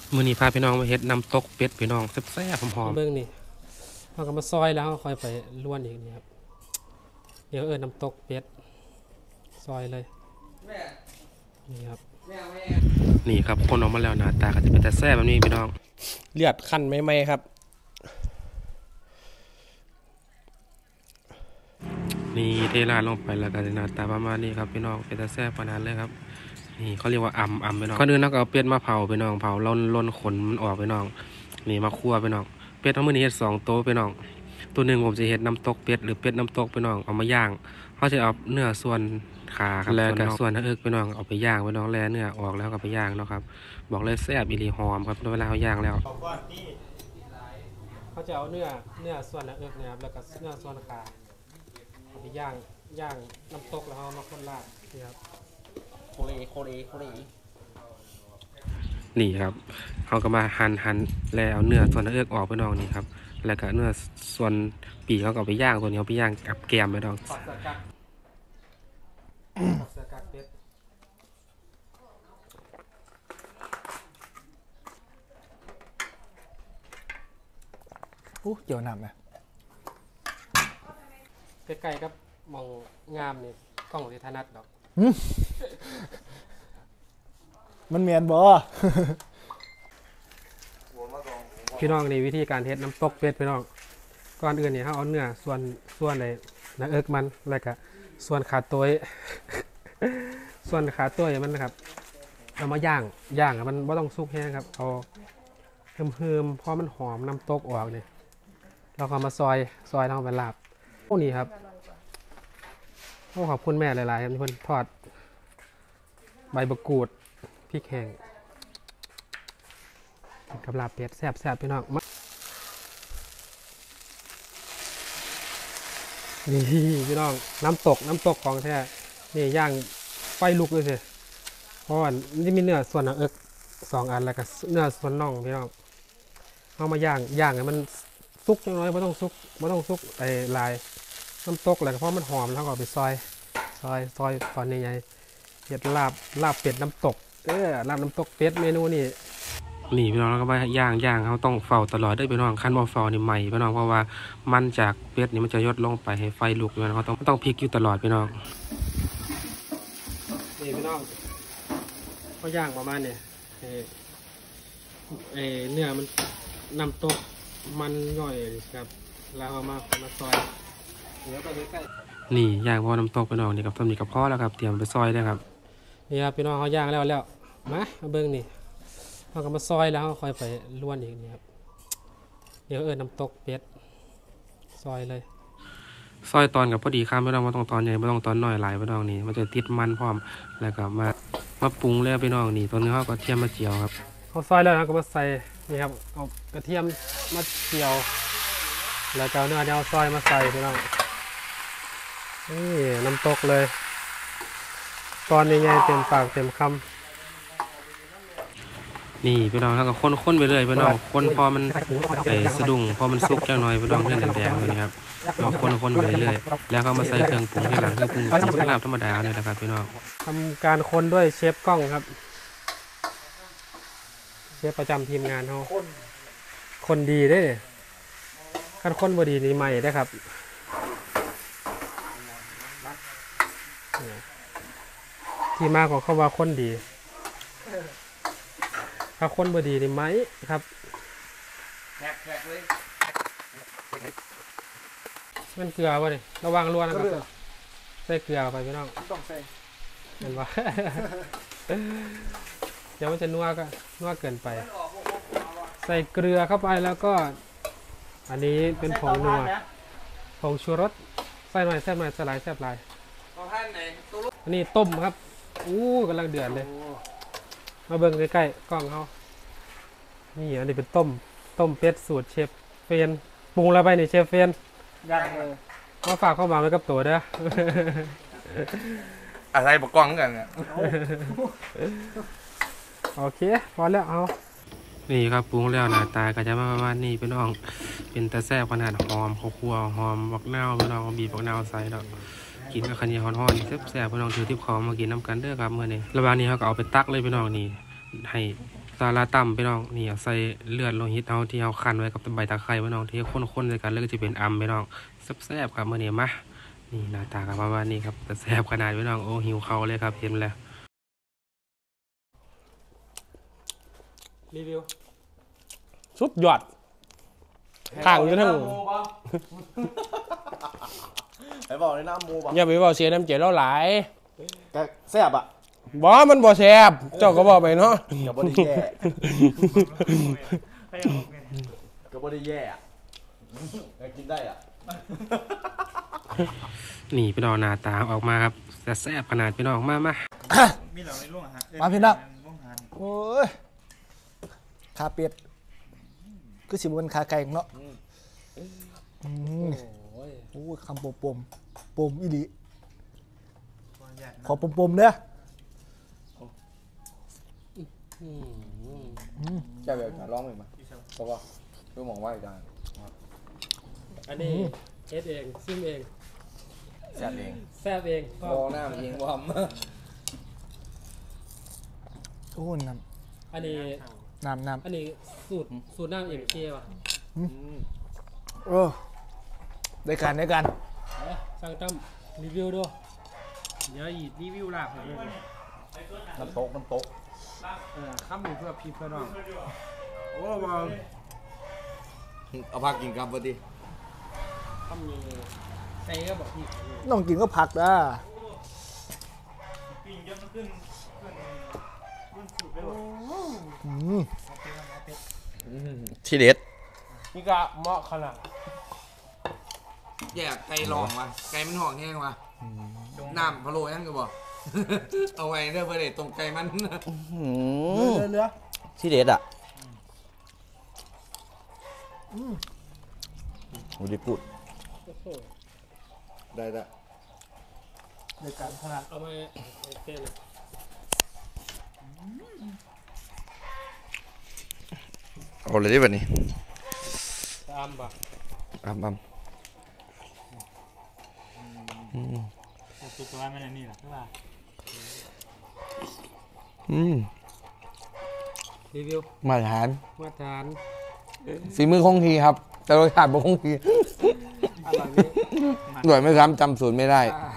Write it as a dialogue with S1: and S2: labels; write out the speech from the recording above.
S1: มื้อนี้พาพี่น้องมาเฮ็ดน้ำตกเป็ดพี่น้องแซ่บๆหอม
S2: เบิ่งนี่เราก็มาซอยแล้วค่อยไปล้วนอีกนี่ครับเดี๋ยวน้ำตกเป็ดซอยเลยนี่ครับ
S1: ๆนี่ครับคนออกมาแล้วหน้าตาก็จะเป็นแต่แซ่บแบบนี้พี่น้อง
S2: เลือดคั่นไม่ครับ
S1: นี่เทราดลงไปแล้วก็หน้าตาประมาณนี้ครับพี่น้องเป็นแต่แซ่บขนาดเลยครับนี่เขาเรียกว่าอ่ำพี่น้องก่อนอื่นเราก็เอาเป็ดมาเผาพี่น้องเผาล้นขนมันออกพี่น้องนี่มาคั่วพี่น้องเป็ดทั้งมื้อนี้เฮ็ด2โต๊ะพี่น้องตัวหนึ่งผมจะเฮ็ดน้ำตกเป็ดหรือเป็ดน้ำตกพี่น้องเอามาย่างเขาจะเอาเนื้อส่วนขาครับแล้วก็ส่วนหน้าอกพี่น้องเอาไปย่างพี่น้องแล่เนื้อออกแล้วก็ไปย่างเนาะครับบอกเลยแซ่บอีหลีหอมครับเวลาเขาย่างแล้ว
S2: เขาจะเอาเนื้อส่วนหน้าอกนะครับแล้วก็เนื้อส่วนขาเอาไปย่างน้ำตกแล้วเอามาคนลาดนี่ครับโคเล
S1: นี่ครับเขาก็มาหั่นแล้วเอาเนื้อส่วนหน้าอกออกพี่น้องนี่ครับแล้วก็เนื้อส่วนปีกเขาก็เอาไปย่างตัวนี้เอาไปย่างกับแกมพี่น้อง
S2: ปอดเสือกักเป็ด
S3: เกี่ยวหนำนะ
S2: ใกล้ๆกับมองงามนี่กล้องที่ถนัดดอก
S3: มันเมียนบ่
S2: พี่น้องนี่วิธีการเฮ็ดน้ำตกเป็ดพี่น้องก่อนอื่นนี่เขาเอาเนื้อส่วนในหน้าอกมันแล้วก็ส่วนขาตัวส่วนขาตัวมันนะครับเอามาย่างมันไม่ต้องสุกแห้งครับเอาเฮิมพอมันหอมน้ำตกออกเนี่ยเราก็มาซอยทำเป็นลาบพวกนี้ครับต้องขอบคุณแม่หลายๆครับที่เพิ่นทอดใบมะกรูดพริกแห้งกับลาบเป็ดแซ่บพี่น้องนี่พี่น้องน้ำตกของแท้นี่ย่างไฟลุกเลยสิเพราะว่านี่มีเนื้อส่วนหน้าอก2 อันแล้วก็เนื้อส่วนน่องพี่น้องเอามาย่างให้มันสุกจังน้อยไม่ต้องสุกไอ้ลายน้ำตกอะไรเพราะมันหอมแล้วก็ไปซอยตอนใหญ่ๆเห็ดลาบเป็ดน้ำตกลาบน้ำตกเป็ดเมนูนี่
S1: พี่น้องแล้วก็ไปย่างเขาต้องเฝ้าตลอดได้พี่น้องขั้นบ่เฝ้านี่ใหม่พี่น้องเพราะว่ามันจากเป็ดนี่มันจะยดลงไปให้ไฟลุกพี่น้องเขาต้องพลิกอยู่ตลอดพี่น้อง
S2: นี่พี่น้องเขาย่างประมาณเนี่ยเนื้อมันน้ำตกมันย่อยครับแล้วเอามาซอยเดี๋ยวไปใกล้
S1: นี่ย่างพอน้ำตกพี่น้องนี่กับต้มนี่กับพ่อแล้วครับเตรียมไปซอยได้ครับ
S2: นี่ครับพี่น้องเขาย่างแล้วมาเบิ้งนี่เขาก็มาซอยแล้วเขาค่อยไปล้วนอีกนี่ครับเดี๋ยวน้ำตกเป็ดซอยเลย
S1: ซอยตอนกับพอดีข้ามไม่ต้องตอนใหญ่ไม่ต้องตอนน้อยหลายพี่น้องนี่มันจะติดมันพร้อมแล้วก็มาปรุงแล้วพี่น้องนี่ตัวนี้เขาก็เทียมมาเจียวครับ
S2: เขาซอยแล้วนะก็มาใส่นี่ครับเอากระเทียมมาเจียวแล้วก็เนื้อซอยมาใส่พี่น้องนี่น้ำตกเลยตอนใหญ่ๆเต็มปากเต็มคำ
S1: นี่พี่น้องแล้วก็ค้นไปเรื่อยพี่น้องค้นพอมันสะดุ้งพอมันสุกแค่น้อยพี่น้องเพื่อนแดงๆเลยครับเราค้นไปเรื่อยแล้วก็มาใส่เครื่องปรุงที่หลังเครื่องปรุงสลับธรรมดาเนี่ยนะครับพี่น้อง
S2: ทำการคนด้วยเชฟกล้องครับเชฟประจำทีมงานเขาคนดีได้ขั้นคนบดีนี่ใหม่ได้ครับที่มาของเขาว่าคนดีถ้าคนบดีนี่ไหมครับมันเกลือวะนี่ระวังล้วนนะครับใส่เกลือไปพี่น้อง
S3: ต้องใส่
S2: เห็นปะเดี๋ยวมันจะนัวเกินไปใส่เกลือเข้าไปแล้วก็อันนี้เป็นผงนัวผงชูรสใส่หน่อยสลายแซ่บลายอันนี้ต้มครับกำลังเดือดเลยมาเบิ่งใกล้ๆกล้องเขานี่อันนี้เป็นต้มเป็ดสูตรเชฟเฟนปรุงแล้วไปนี่เชฟเฟน
S3: ยังเลย
S2: มาฝากเข้ามาไว้กับตัวเด้อ
S3: อะไรประกองกันเนี่ย
S2: โอเคพอแล้วเอา
S1: นี่ครับปรุงแล้วหน้าตาก็จะประมาณนี้พี่น้องเป็นตะแซ่บขนาดหอมข้าวคั่วหอมบักนาวพี่น้องบีบบักนาวใส่แล้วกินกับข้าวเหนียวฮ้อนๆแซ่บๆพี่น้องถือทิพย์ของมากินน้ำกันเด้อครับเมื่อนี้ระหว่างนี้เขาก็เอาไปตักเลยพี่น้องนี่ให้ซาลาตั้มพี่น้องนี่ใส่เลือดโลหิตเอาที่เอาคั้นไว้กับใบตะไคร้พี่น้องที่ข้นๆด้วยกันแล้วก็จะเป็นอัมพี่น้องแซ่บๆครับมื้อนี้มานี่หน้าตาก็ประมาณนี้ครับแต่แซ่บขนาดพี่น้องโอ้หิวข้าวเลยครับเห็นแล้ว
S2: รีวิวสุดยอดข้างอยู่ทั้ง
S3: ไอ้บอกในน้ำมูปะ
S2: อย่าไปบอกเสียน้ำเจแล้วหลาย
S3: แกแซ่บอ่ะ
S2: บ่มันบ่แซ่บเจ้าก็บอกไปเนาะ
S3: กับบไดแย่กับบไดแย่อะกินได้อ่ะ
S1: นี่พี่น้องหน้าตาออกมาครับแต่แซ่บขนาดพี่น้องมา
S4: มีเหล่าในร่วงอะฮะ
S3: มาพี่น้อง
S4: ร่วงหัน
S3: โอ้ยขาเป็ดคือสิบวันขาไก่เนาะโอ้ยคำปมอีหลีขอปมเด้อ
S5: ใช่แบบร้องเลยมั้ยเพราะว่าคือมองว่าอีกอย่าง
S2: อันนี้เอ็ดเองซิมเอง
S5: แซ่บเอง
S2: แซ่บเอง
S5: มองหน้ามันเองว่า
S3: โอ้ยน้
S2: อันนี้
S3: ำ
S2: อันนี้สูตรน้ำเอ็มเคป่ะ
S3: เออได้กัน
S2: สั่งตั้มรีวิวด้วยเดี๋ยวอีรีวิวลาบให้ด้วย
S5: น้ำตก
S2: ข้ามมือเพื่อพี่เพื่อนน้องโอ้มา
S5: เอาพักกินกับพอดี
S2: ข้ามมือใส่ก็บอกพี่
S3: น้องกินก็ผักนะ
S4: ปิ้งเยอะมันขึ้นสูตรไปหมด
S5: ที่เด็ด
S2: นี่ก็เหมาะขนาด
S5: แยกไก่ลองมาไก่มันหอกแห้งมาน้ำพะโล้ยังก็บอก เอาไว้เด้อเพื่อนตรงไก่มัน
S3: เรือ
S5: ที่เด็ดอ่ะโอ้ดีกูดได้
S3: ได้กันขนาด
S2: เอามาเต้นเลย
S5: เอาเลยได้แบบนี้
S2: ตามป่ะ
S5: อ้ำ
S4: ตัวตัวมันนี่แหละใช่ป่ะ
S2: รีวิว
S5: มาตรฐาน
S2: มาทาน
S5: ฝีมือคงทีครับ แต่รสชาติบ่คงที
S2: อร่อยไหม
S5: ด้วยไม่ซ้ำจำสูตรไม่ได้
S2: อ่า